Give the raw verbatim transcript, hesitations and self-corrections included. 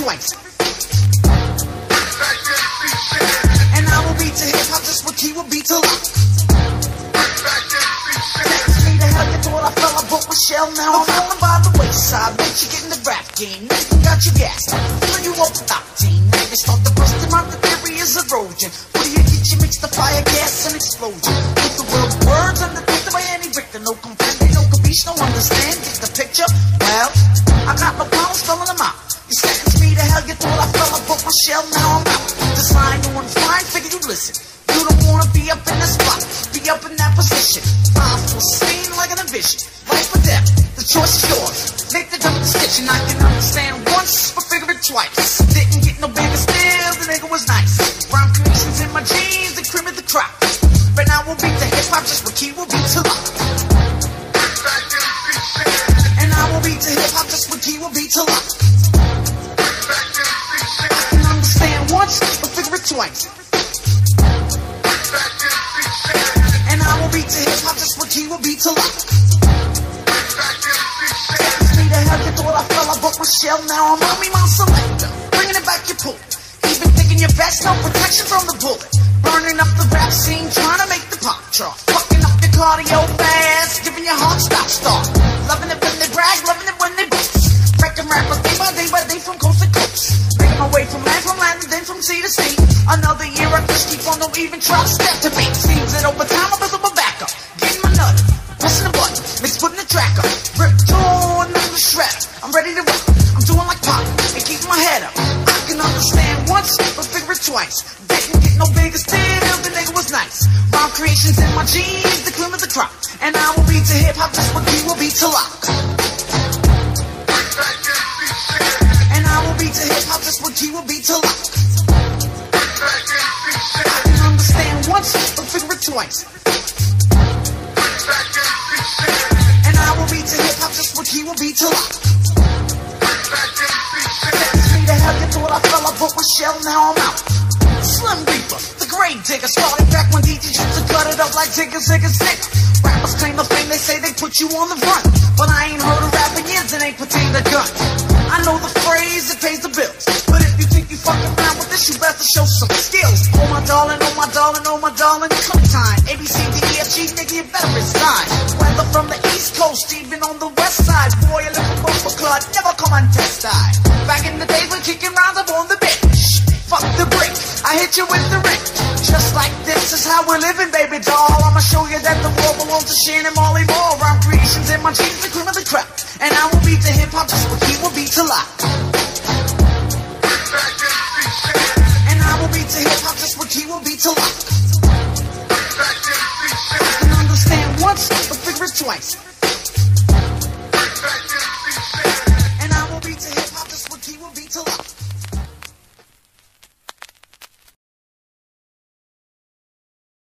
twice. And I will beat to hip hop just what he will beat to lock. Text me to hell, you thought I fell, I broke my shell, now I'm falling by the wayside. Bitch, you get in the rap game, nothing got you gas. Fill you up with octane, now you start to bust him out, the theory is erosion. What do you get, you mix the fire, gas, and explosion. With the word words underneath by any Richter, no comprende, no capiche, no understand, get the picture? Well, I got no problem spelling them out. You sentence me to hell, you thought I fell, I broke my shell, now I'm out. This line doing fine, figure you listen. You don't wanna be up in the spot, be up in that position. I'm full scene like an envision, life or death, the choice is yours. Make the dumb decision, I can understand once, but figure it twice. Didn't get no bigger still, the nigga was nice. Rhyme creations in my jeans, the cream of the crop. But now we'll beat the hip-hop, just what key will beat to lock. And I will beat the hip-hop, just what key will beat to lock. I can understand once, but figure it twice. And I will beat to hip-hop, just what he will beat to lock. Text me to hell, you thought I fell, I broke my shell, now I'm on me, my selector. Bringing it back, you pull. Even thinking your best, no protection from the bullet. Burning up the rap scene, trying to make the pop chart. Fucking up your cardio fast, giving your heart stop start. Loving it when they brag, loving it when they boast. Wrecking rappers day by day by day from coast to coast. Making my way from land from land and then from sea to sea. Another year I just keep on, don't even try to step to me. Seems that over time I build up a backup. Getting my nut, pressing the button, mix putting the track up. Rip torn, nothing to shred. I'm ready to rock, I'm doing like pop and keeping my head up. I can understand once, but figure it twice. Didn't get no bigger still, the nigga was nice. Rhyme creations in my jeans, the cream of the crop. And I will beat to hip hop, just what he will beat to lock. And I will beat to hip hop, just what he will beat to lock. I can understand once, but figure it twice. And I will beat to hip hop, just what he will beat to lock. Text me to hell, you thought I fell, I broke my shell, now I'm out. Slim Reaper, the grave digger, started back when D Js used to cut it up like Zigga Zigga Zigga. Rappers claim the fame, they say they put you on the run, but I ain't heard of rap in years and ain't pertained to gun. I know the phrase, it pays the bills, but if you think you fucking around with this, you better show some skills. Oh my darling, oh my darling, oh my darling, come time. A B C D E F G, nigga, you better resign. Whether from the East Coast, even on the West Side, boy, a little bumper clot, never come and test I. Back in the days when kicking rounds up on the bench, fuck the brick, I hit you with the ring. Just like this is how we're living, baby doll. I'ma show you that the world belongs to Shan and Molly Ball. Rhyme creations in my jeans, the cream of the crop. And I will beat the hip-hop just what he will beat to lock. And I will beat the hip-hop just what he will beat to lock. I can understand once, but figure it twice.